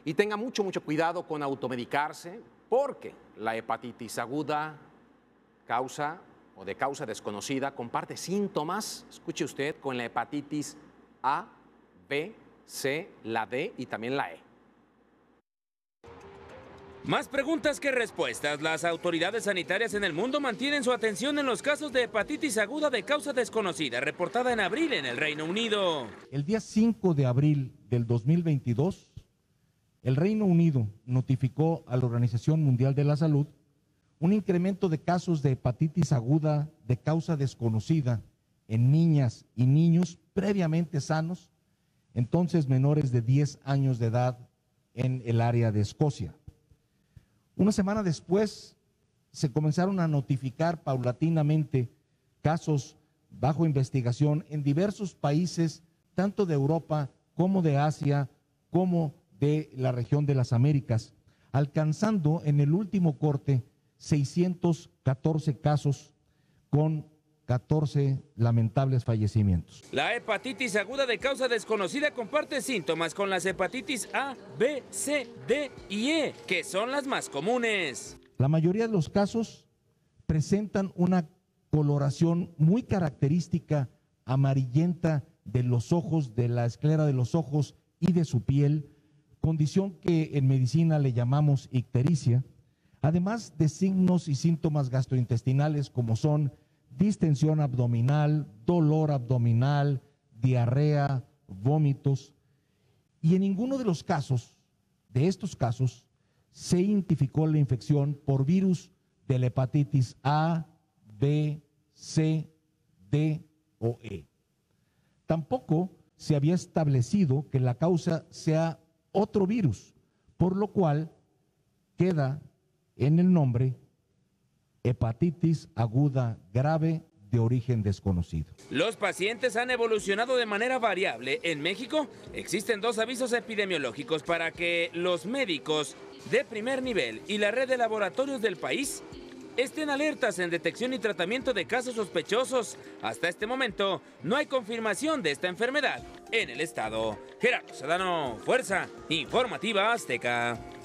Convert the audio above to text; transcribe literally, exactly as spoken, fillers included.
Y tenga mucho, mucho cuidado con automedicarse, porque la hepatitis aguda causa o de causa desconocida comparte síntomas, escuche usted, con la hepatitis A, B, C, la D y también la E. Más preguntas que respuestas. Las autoridades sanitarias en el mundo mantienen su atención en los casos de hepatitis aguda de causa desconocida, reportada en abril en el Reino Unido. El día cinco de abril del dos mil veintidós, el Reino Unido notificó a la Organización Mundial de la Salud un incremento de casos de hepatitis aguda de causa desconocida en niñas y niños previamente sanos, entonces menores de diez años de edad, en el área de Escocia. Una semana después se comenzaron a notificar paulatinamente casos bajo investigación en diversos países, tanto de Europa como de Asia, como de la región de las Américas, alcanzando en el último corte seiscientos catorce casos con catorce lamentables fallecimientos. La hepatitis aguda de causa desconocida comparte síntomas con las hepatitis A, B, C, D y E, que son las más comunes. La mayoría de los casos presentan una coloración muy característica amarillenta de los ojos, de la esclera de los ojos y de su piel, condición que en medicina le llamamos ictericia, además de signos y síntomas gastrointestinales como son distensión abdominal, dolor abdominal, diarrea, vómitos. Y en ninguno de los casos, de estos casos, se identificó la infección por virus de la hepatitis A, B, C, D o E. Tampoco se había establecido que la causa sea otro virus, por lo cual queda en el nombre hepatitis aguda grave de origen desconocido. Los pacientes han evolucionado de manera variable. En México existen dos avisos epidemiológicos para que los médicos de primer nivel y la red de laboratorios del país estén alertas en detección y tratamiento de casos sospechosos. Hasta este momento no hay confirmación de esta enfermedad en el estado. Gerardo Sedano, Fuerza Informativa Azteca.